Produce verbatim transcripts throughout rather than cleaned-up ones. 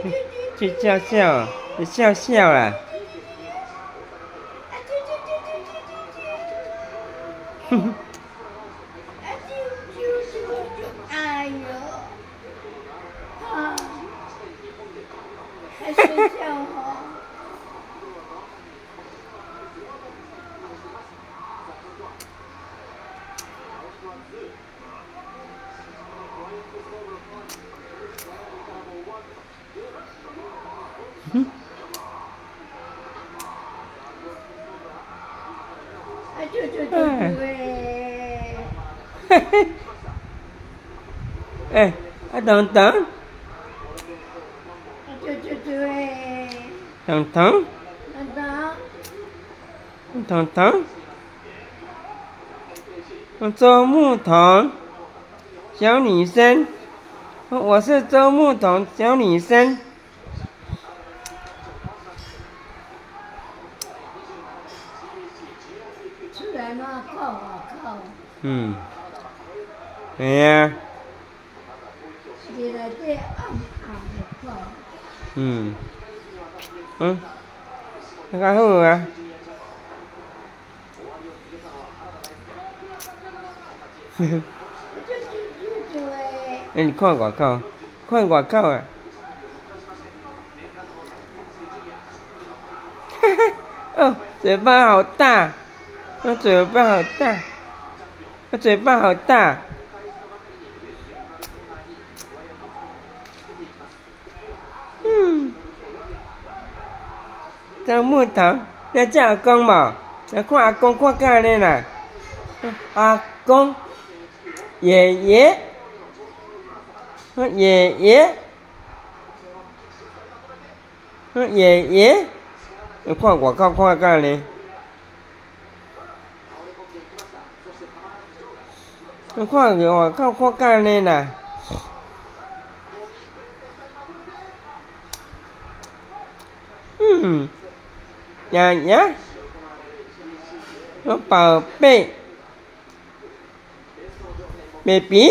去笑笑，去笑笑啦。哼哼。 哎呦，啊，还睡觉哦。 嗯。 哎，啾啾啾啾哎！ 嘿嘿。哎，啊等等。 哎，啾啾啾哎！ 等等。 等等。 等等。周牧童，小女生。我是周牧童，小女生。 出来嘛，靠啊靠！ 嗯。哎呀。 你来这暗暗的靠。 嗯。嗯。那个好啊。呵呵。哎，你看外口，看外口啊！哈哈，哦，嘴巴好大，我嘴巴好大，我嘴巴好大。嗯。周牧童，你叫阿公无？来看阿公看干呢啦。阿公，爷爷，爷爷，爷爷，你看外口看干呢？你看外口看干呢啦？嗯，呀呀，我宝贝 ，baby，baby，baby，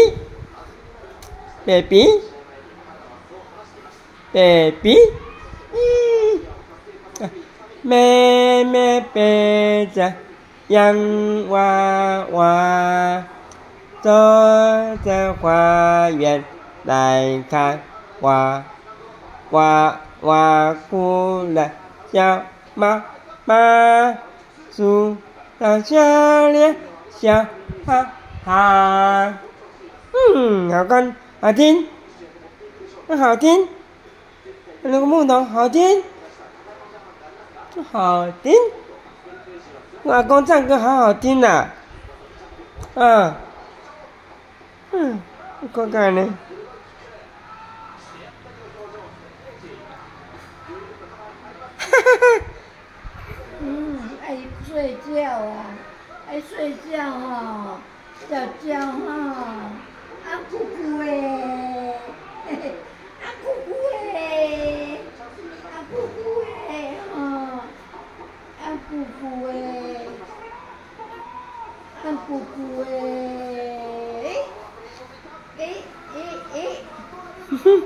嗯，妹妹背着洋娃娃，走在花园来看花。娃娃哭了，小妈妈梳上小脸，笑哈哈。嗯，好看，好听，好听，那个牧童好听，好听。我阿公唱歌好好听呐、啊，啊，嗯，你看看呢。 嗯，爱睡觉啊，爱睡觉哈，觉觉哈，啊姑姑诶，啊姑姑诶，啊姑姑诶哈，啊姑姑诶，啊姑姑诶，诶诶诶， 哼哼。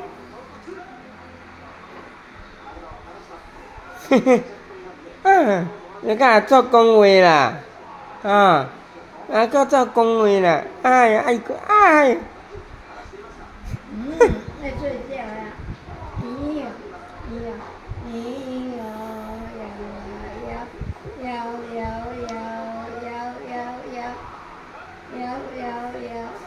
嘿嘿，啊，你甲做讲话啦，啊，啊，搁做讲话啦，哎呀，哎个，哎。 嗯，爱睡觉呀，咦呀，咦呀，咦呀，摇摇摇摇摇摇摇摇摇摇摇。